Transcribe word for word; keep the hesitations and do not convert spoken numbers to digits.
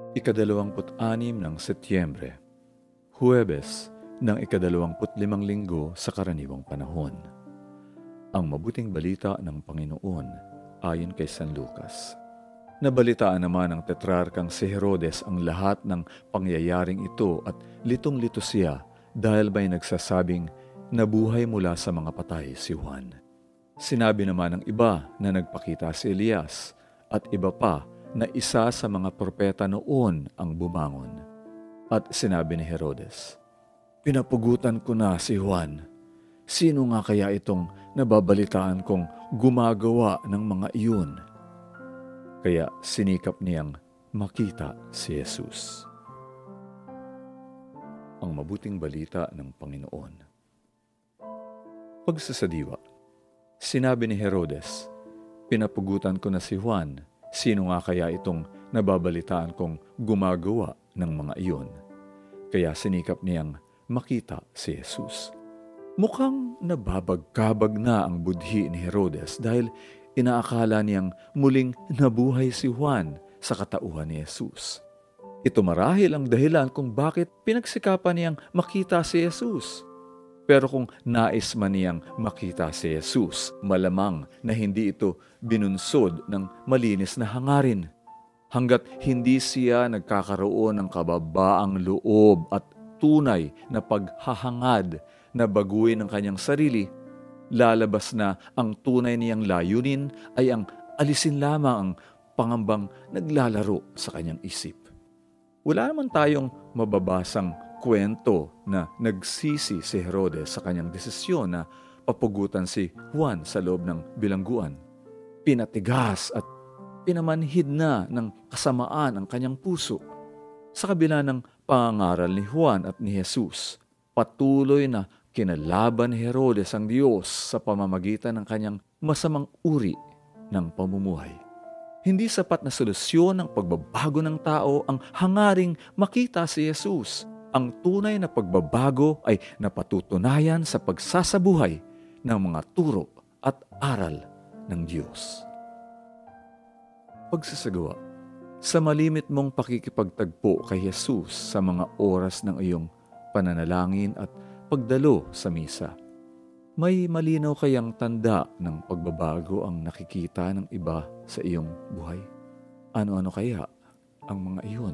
Ikadalawamput-anim ng Setyembre, Huwebes ng ikadalawamput limang linggo sa karaniwang panahon. Ang mabuting balita ng Panginoon ayon kay San Lucas. Nabalitaan naman ng tetrarkang si Herodes ang lahat ng pangyayaring ito at litong-lito siya dahil may nagsasabing nabuhay mula sa mga patay si Juan. Sinabi naman ng iba na nagpakita si Elias at iba pa na isa sa mga propeta noon ang bumangon. At sinabi ni Herodes, "Pinapugutan ko na si Juan. Sino nga kaya itong nababalitaan kong gumagawa ng mga iyon?" Kaya sinikap niyang makita si Jesus. Ang mabuting balita ng Panginoon. Pagsasadiwa, sinabi ni Herodes, "Pinapugutan ko na si Juan. Sino nga kaya itong nababalitaan kong gumagawa ng mga iyon?" Kaya sinikap niyang makita si Jesus. Mukhang nababagkabag na ang budhi ni Herodes dahil inaakala niyang muling nabuhay si Juan sa katauhan ni Jesus. Ito marahil ang dahilan kung bakit pinagsikapan niyang makita si Jesus. Pero kung nais man niyang makita si Jesus, malamang na hindi ito binunsod ng malinis na hangarin. Hanggat hindi siya nagkakaroon ng kababaang loob at tunay na paghahangad na baguhin ang kanyang sarili, lalabas na ang tunay niyang layunin ay ang alisin lamang ang pangambang naglalaro sa kanyang isip. Wala naman tayong mababasang kwento na nagsisi si Herodes sa kanyang desisyon na papugutan si Juan sa loob ng bilangguan. Pinatigas at pinamanhid na ng kasamaan ang kanyang puso. Sa kabila ng pangangaral ni Juan at ni Jesus, patuloy na kinalaban ni Herodes ang Diyos sa pamamagitan ng kanyang masamang uri ng pamumuhay. Hindi sapat na solusyon ng pagbabago ng tao ang hangaring makita si Jesus. Ang tunay na pagbabago ay napatutunayan sa pagsasabuhay ng mga turo at aral ng Diyos. Pagsasagawa, sa malimit mong pakikipagtagpo kay Jesus sa mga oras ng iyong pananalangin at pagdalo sa misa, may malinaw kayang tanda ng pagbabago ang nakikita ng iba sa iyong buhay? Ano-ano kaya ang mga iyon?